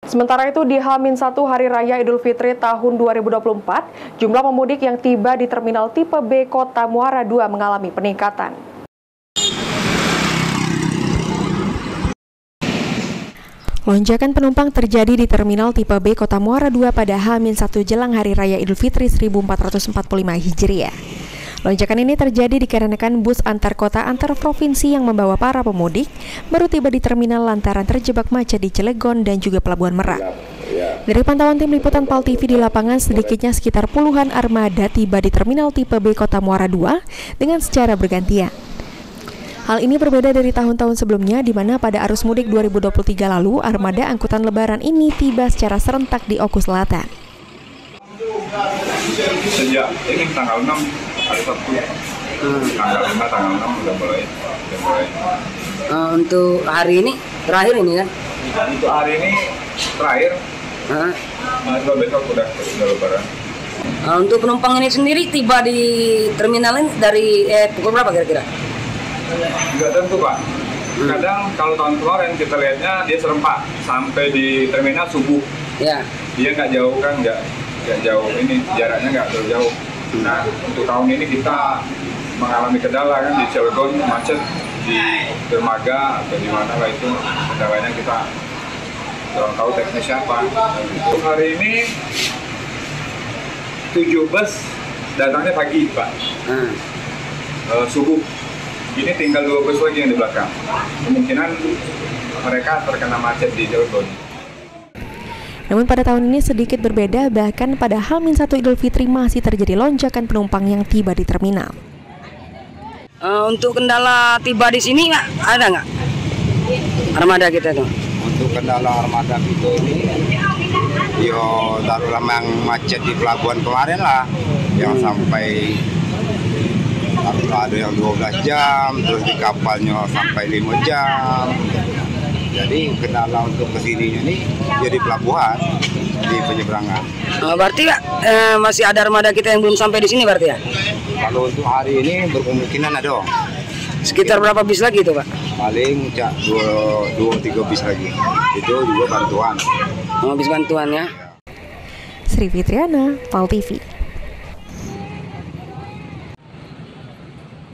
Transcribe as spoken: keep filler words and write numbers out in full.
Sementara itu di H minus satu Hari Raya Idul Fitri tahun dua ribu dua puluh empat, jumlah pemudik yang tiba di Terminal Tipe B Kota Muara dua mengalami peningkatan. Lonjakan penumpang terjadi di Terminal Tipe B Kota Muara dua pada H minus satu jelang Hari Raya Idul Fitri seribu empat ratus empat puluh lima Hijriah. Lonjakan ini terjadi dikarenakan bus antar kota antar provinsi yang membawa para pemudik baru tiba di terminal lantaran terjebak macet di Cilegon dan juga Pelabuhan Merak. Dari pantauan tim liputan Pal T V di lapangan, sedikitnya sekitar puluhan armada tiba di Terminal Tipe B Kota Muara dua dengan secara bergantian. Hal ini berbeda dari tahun-tahun sebelumnya, di mana pada arus mudik dua ribu dua puluh tiga lalu, armada angkutan lebaran ini tiba secara serentak di Oku Selatan. Sejak ini tanggal enam hari Sabtu, hmm. tanggal lima, tanggal enam udah mulai. Udah mulai. Uh, untuk hari ini terakhir ini kan? Untuk hari ini terakhir. Uh. Nah, besok udah udah lebaran. Uh, untuk penumpang ini sendiri tiba di terminal ini dari eh, pukul berapa kira-kira? Nggak tentu Pak. Kadang hmm. kalau tahun kemarin kita lihatnya dia serempak sampai di terminal subuh. Ya. Dia nggak jauh kan, nggak nggak jauh ini jaraknya nggak terlalu jauh. Nah untuk tahun ini kita mengalami kendala kan di Cilegon macet, di dermaga atau di mana lah itu kendalanya kita kurang tahu teknisnya apa. Untuk hari ini tujuh bus datangnya pagi Pak, hmm. uh, subuh. Ini tinggal dua bus lagi yang di belakang. Kemungkinan mereka terkena macet di Cilegon. Namun pada tahun ini sedikit berbeda, bahkan pada H minus satu Idul Fitri masih terjadi lonjakan penumpang yang tiba di terminal. Uh, untuk kendala tiba di sini nggak ada nggak armada kita tuh? Untuk kendala armada kita ini, yo taruhlah yang macet di pelabuhan kemarin lah, yang hmm. sampai ada yang dua belas jam, terus di kapalnya sampai lima jam. Jadi kendala untuk kesininya ini jadi pelabuhan di penyeberangan. Oh, berarti eh, masih ada armada kita yang belum sampai di sini berarti ya? Kalau untuk hari ini berkemungkinan ada. Sekitar berapa bis lagi itu Pak? Paling cak dua, dua tiga bis lagi. Itu juga bantuan. Oh, bis bantuan ya. Sri Fitriana, Pal T V.